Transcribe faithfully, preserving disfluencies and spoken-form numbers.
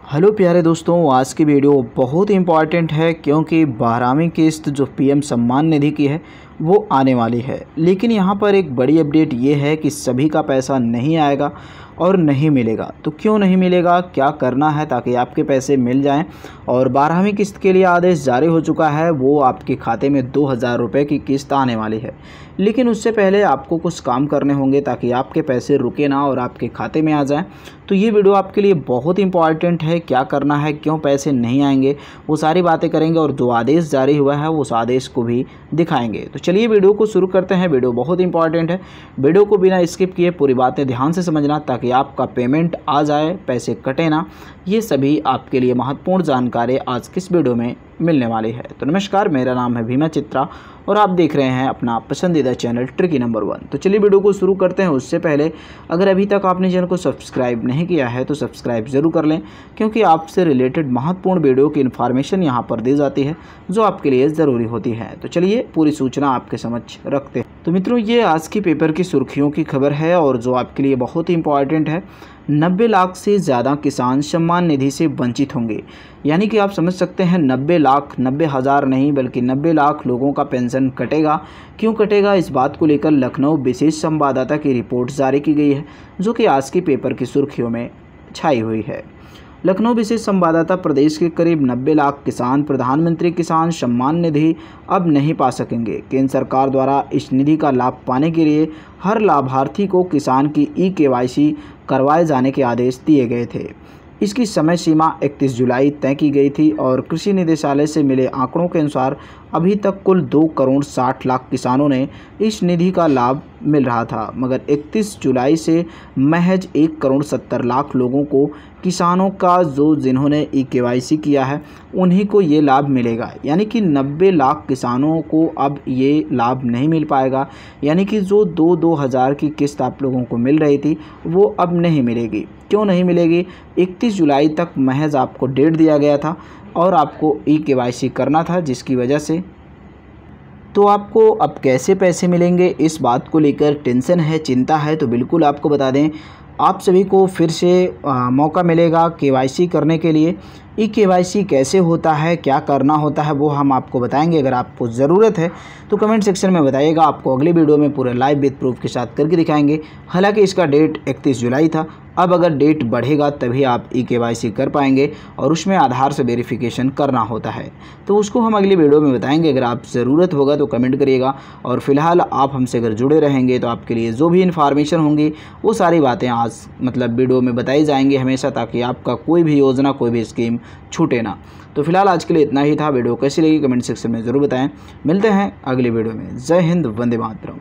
Hello प्यारे दोस्तों, आज की वीडियो बहुत इंपॉर्टेंट है क्योंकि बारहवीं किस्त जो पीएम सम्मान निधि की है वो आने वाली है। लेकिन यहाँ पर एक बड़ी अपडेट ये है कि सभी का पैसा नहीं आएगा और नहीं मिलेगा। तो क्यों नहीं मिलेगा, क्या करना है ताकि आपके पैसे मिल जाएं। और बारहवीं किस्त के लिए आदेश जारी हो चुका है, वो आपके खाते में दो हज़ार रुपये की किस्त आने वाली है। लेकिन उससे पहले आपको कुछ काम करने होंगे ताकि आपके पैसे रुके ना और आपके खाते में आ जाएं। तो ये वीडियो आपके लिए बहुत इंपॉर्टेंट है। क्या करना है, क्यों पैसे नहीं आएंगे, वो सारी बातें करेंगे और जो आदेश जारी हुआ है उस आदेश को भी दिखाएंगे। तो चलिए वीडियो को शुरू करते हैं। वीडियो बहुत इंपॉर्टेंट है, वीडियो को बिना स्किप किए पूरी बातें ध्यान से समझना ताकि आपका पेमेंट आ जाए, पैसे कटे ना। ये सभी आपके लिए महत्वपूर्ण जानकारी आज किस वीडियो में मिलने वाली है। तो नमस्कार, मेरा नाम है भीमा चित्रा और आप देख रहे हैं अपना पसंदीदा चैनल ट्रिकी नंबर वन। तो चलिए वीडियो को शुरू करते हैं। उससे पहले अगर अभी तक आपने चैनल को सब्सक्राइब नहीं किया है तो सब्सक्राइब ज़रूर कर लें, क्योंकि आपसे रिलेटेड महत्वपूर्ण वीडियो की इन्फॉर्मेशन यहाँ पर दी जाती है जो आपके लिए ज़रूरी होती है। तो चलिए पूरी सूचना आपके समक्ष रखते हैं। तो मित्रों, ये आज की पेपर की सुर्खियों की खबर है और जो आपके लिए बहुत ही इंपॉर्टेंट है। नब्बे लाख से ज़्यादा किसान सम्मान निधि से वंचित होंगे। यानी कि आप समझ सकते हैं नब्बे लाख, नब्बे हज़ार नहीं बल्कि नब्बे लाख लोगों का पेंशन कटेगा। क्यों कटेगा, इस बात को लेकर लखनऊ विशेष संवाददाता की रिपोर्ट जारी की गई है, जो कि आज की पेपर की सुर्खियों में छाई हुई है। लखनऊ विशेष संवाददाता, प्रदेश के करीब नब्बे लाख किसान प्रधानमंत्री किसान सम्मान निधि अब नहीं पा सकेंगे। केंद्र सरकार द्वारा इस निधि का लाभ पाने के लिए हर लाभार्थी को किसान की ई केवाईसी करवाए जाने के आदेश दिए गए थे। इसकी समय सीमा इकतीस जुलाई तय की गई थी और कृषि निदेशालय से मिले आंकड़ों के अनुसार अभी तक कुल दो करोड़ साठ लाख किसानों ने इस निधि का लाभ मिल रहा था, मगर इकतीस जुलाई से महज एक करोड़ सत्तर लाख लोगों को, किसानों का जो जिन्होंने ई केवाईसी किया है उन्हीं को ये लाभ मिलेगा। यानी कि नब्बे लाख किसानों को अब ये लाभ नहीं मिल पाएगा। यानी कि जो दो दो हज़ार की किस्त आप लोगों को मिल रही थी वो अब नहीं मिलेगी। क्यों नहीं मिलेगी, इकतीस जुलाई तक महज आपको डेट दिया गया था और आपको ई केवाईसी करना था, जिसकी वजह से तो आपको अब कैसे पैसे मिलेंगे इस बात को लेकर टेंशन है, चिंता है। तो बिल्कुल आपको बता दें, आप सभी को फिर से आ, मौका मिलेगा केवाईसी करने के लिए। ई केवाईसी कैसे होता है, क्या करना होता है, वो हम आपको बताएंगे। अगर आपको ज़रूरत है तो कमेंट सेक्शन में बताइएगा, आपको अगली वीडियो में पूरे लाइव विद प्रूफ के साथ करके दिखाएंगे। हालांकि इसका डेट इकतीस जुलाई था, अब अगर डेट बढ़ेगा तभी आप ई केवाईसी कर पाएंगे और उसमें आधार से वेरिफिकेशन करना होता है। तो उसको हम अगली वीडियो में बताएंगे। अगर आप ज़रूरत होगा तो कमेंट करिएगा और फिलहाल आप हमसे अगर जुड़े रहेंगे तो आपके लिए जो भी इन्फॉर्मेशन होंगी वो सारी बातें आज मतलब वीडियो में बताई जाएंगी हमेशा, ताकि आपका कोई भी योजना, कोई भी स्कीम छूटे ना। तो फिलहाल आज के लिए इतना ही था। वीडियो कैसी लगी कमेंट सेक्शन में ज़रूर बताएं। मिलते हैं अगली वीडियो में। जय हिंद, वंदे मातरम।